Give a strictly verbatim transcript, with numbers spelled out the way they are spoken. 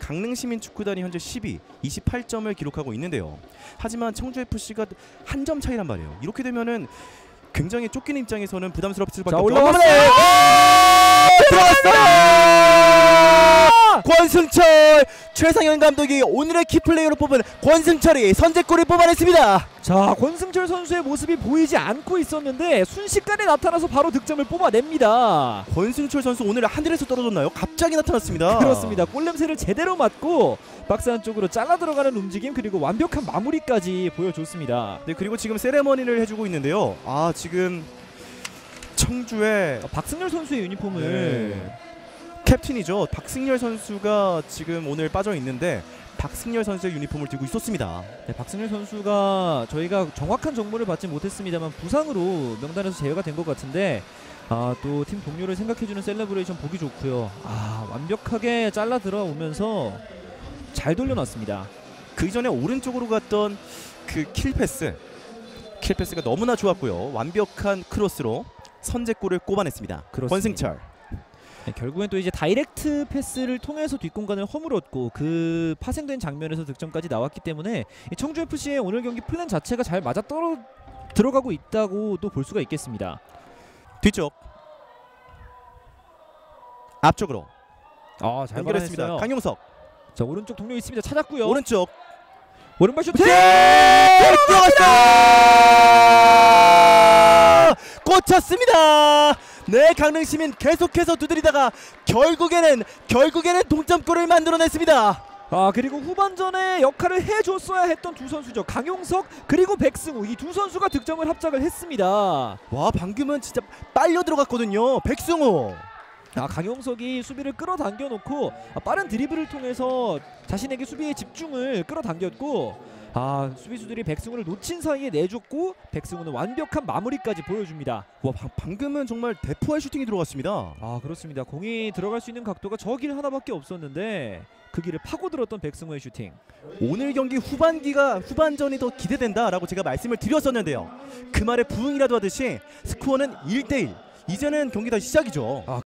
강릉시민축구단이 현재 십이, 이십팔 점을 기록하고 있는데요. 하지만 청주에프씨가 한 점 차이란 말이에요. 이렇게 되면은 굉장히 쫓기는 입장에서는 부담스럽을 수밖에 없죠. 올라가네. 들어갔어요. 권승철, 최상현 감독이 오늘의 키플레이어로 뽑은 권승철이 선제골을 뽑아냈습니다. 자, 권승철 선수의 모습이 보이지 않고 있었는데 순식간에 나타나서 바로 득점을 뽑아냅니다. 권승철 선수 오늘 하늘에서 떨어졌나요? 갑자기 나타났습니다. 그렇습니다. 골 냄새를 제대로 맡고 박스 안쪽으로 잘라 들어가는 움직임, 그리고 완벽한 마무리까지 보여줬습니다. 네, 그리고 지금 세레머니를 해주고 있는데요. 아, 지금 청주의 박승열 선수의 유니폼을 네. 캡틴이죠. 박승열 선수가 지금 오늘 빠져 있는데 박승열 선수의 유니폼을 들고 있었습니다. 네, 박승열 선수가 저희가 정확한 정보를 받지 못했습니다만 부상으로 명단에서 제외가 된 것 같은데, 아, 또 팀 동료를 생각해주는 셀레브레이션 보기 좋고요. 아, 완벽하게 잘라 들어오면서 잘 돌려놨습니다. 그 이전에 오른쪽으로 갔던 그 킬패스 킬패스가 너무나 좋았고요. 완벽한 크로스로 선제골을 꼽아냈습니다. 그렇습니다. 권승철. 네, 결국엔 또 이제 다이렉트 패스를 통해서 뒷공간을 허물었고 그 파생된 장면에서 득점까지 나왔기 때문에 이 청주에프씨의 오늘 경기 플랜 자체가 잘 맞아 떨어 들어가고 있다고도 볼 수가 있겠습니다. 뒤쪽 앞쪽으로 아, 잘 연결했습니다. 받아냈어요. 강용석. 자, 오른쪽 동료 있습니다. 찾았고요. 오른쪽 오른발 슈팅! 네! 들어갔어요! 꽂혔습니다. 네, 강릉시민 계속해서 두드리다가 결국에는 결국에는 동점골을 만들어냈습니다. 아, 그리고 후반전에 역할을 해줬어야 했던 두 선수죠. 강용석 그리고 백승우, 이 두 선수가 득점을 합작을 했습니다. 와, 방금은 진짜 빨려 들어갔거든요. 백승우. 아, 강용석이 수비를 끌어당겨 놓고 아, 빠른 드리블을 통해서 자신에게 수비의 집중을 끌어당겼고, 아, 수비수들이 백승우를 놓친 사이에 내줬고 백승우는 완벽한 마무리까지 보여줍니다. 와, 방, 방금은 정말 대포의 슈팅이 들어갔습니다. 아, 그렇습니다. 공이 들어갈 수 있는 각도가 저 길 하나밖에 없었는데 그 길을 파고들었던 백승우의 슈팅. 오늘 경기 후반기가 후반전이 더 기대된다라고 제가 말씀을 드렸었는데요. 그 말에 부응이라도 하듯이 스코어는 일 대 일. 이제는 경기 다시 시작이죠. 아,